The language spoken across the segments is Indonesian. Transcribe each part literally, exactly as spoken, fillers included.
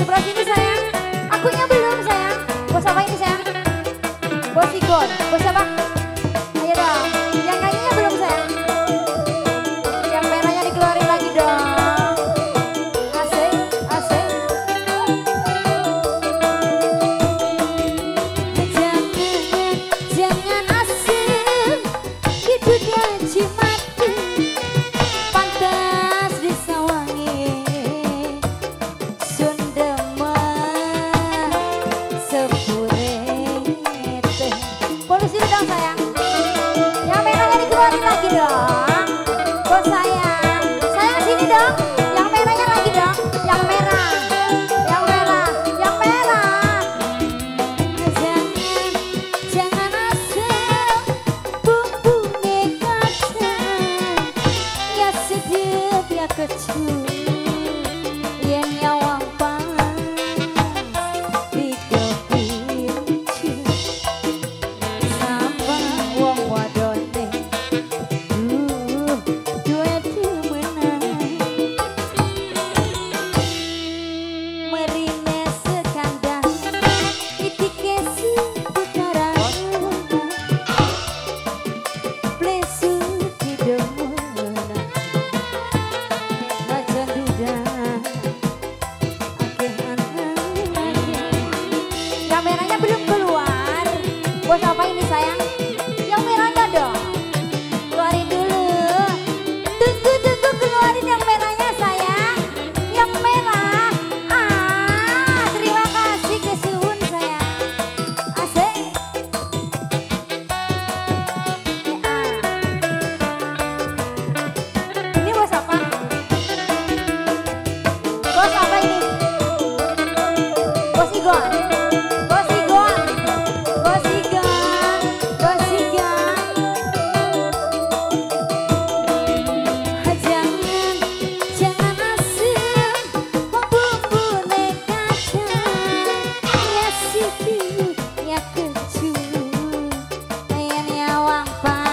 sebelah sini sayang. Akunya belum sayang. Bos apa ini sayang? Bos Igon. Bos apa? Ayo dong. Yang nyanyinya belum sayang? Yang merahnya dikeluarin lagi dong. Asik, asik. Jangan, jangan asik di dunia cimati. Pantas disawangi sundeman sepurete. Polisi dong sayang. Yang merahnya dikeluarin lagi dong. Bos sayang. Sayang sini dong. Yang merahnya lagi dong. Yang merah. Yang merah. Yang merah. Jangan, jangan asal bumbune kacang. Ya sedih ya kecil. Ya nyawang pas di kepincu. Sapa wong wadone. Duh, duwe demenan. Merine sekandang. Itike seputaran. Plesu di demenan. Najan duda akeh anak. Yang merahnya belum keluar. Bos apa ini sayang? Yang merahnya dong. Keluarin dulu. Tunggu tunggu keluarin yang merahnya sayang. Yang merah. Ah, terima kasih kesuwun sayang. Asik. Eh, ah. Ini bos apa? Bos apa ini? Bos Igon. Bos Igon. Bos Igon. Bos Igon. Jangan, jangan asal membumbune kacang. Ya situ, ya keju. Ya nyawang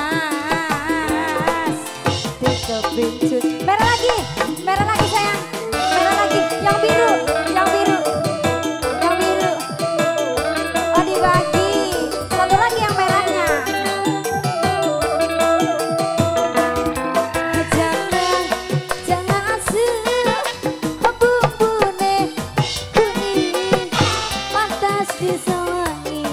pas di kepincut. Merah lagi, merah lagi sayang. Merah lagi, yang biru, yang biru, yang biru. Oh dibagi, satu lagi yang merahnya. Jangan, jangan asal membumbune kuning. Pantas disawangi.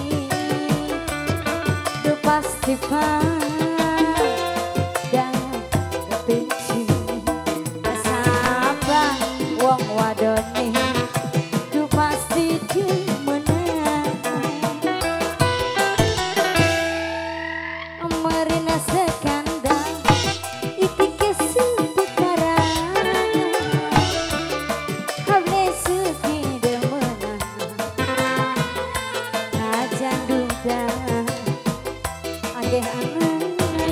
Duh pasti pas dan kepincu. Sapa wong wadone. Duh pasti demenan. Merina sekandang. Itike seputaran. Hable suki demenan. Najan duda akeh anak.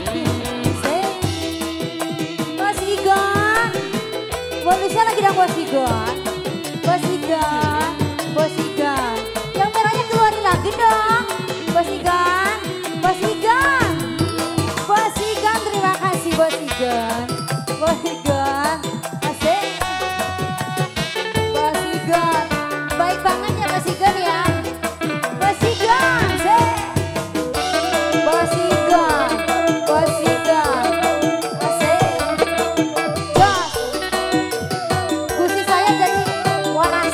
Bos Igon. Bonusnya lagi dong Bos Igon. Bos Igon. Bos Igon. Yang merahnya keluarin lagi dong. Bos Igon. Bos Igon. Bos Igon terima kasih Bos Igon. Bos Igon. Asik. Bos Igon. Baik banget ya Bos Igon ya. Bos Igon. Asik. Bos Igon. Bos Igon. Asik. Jos. Gusi saya jadi waras.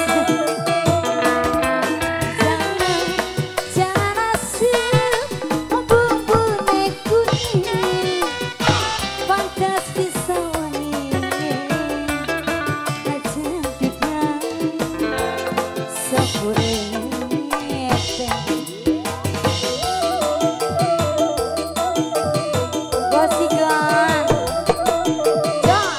Jangan, jangan asal membumbune kuning. Pantas disawangi. Najan duda sepurete. Bos Igon. Jos.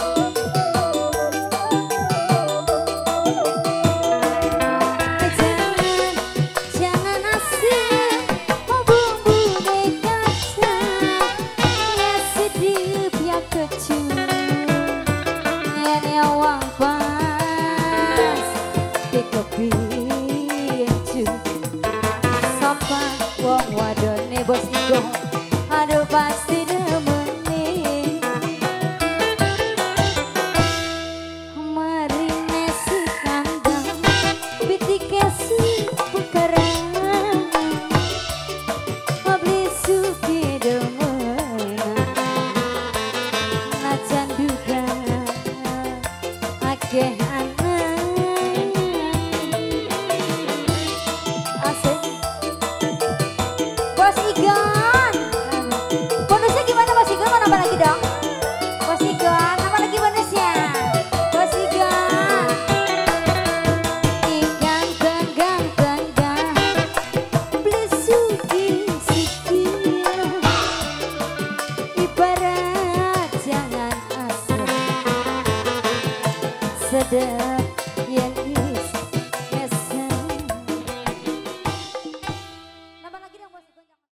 Jangan, jangan asal membumbune kacang. Ya sedih ya keju. Ya nyawang pas di kepincu. Sapa wong wadone Bos Igon. Aduh pasti demeni. Marine sekandang. ada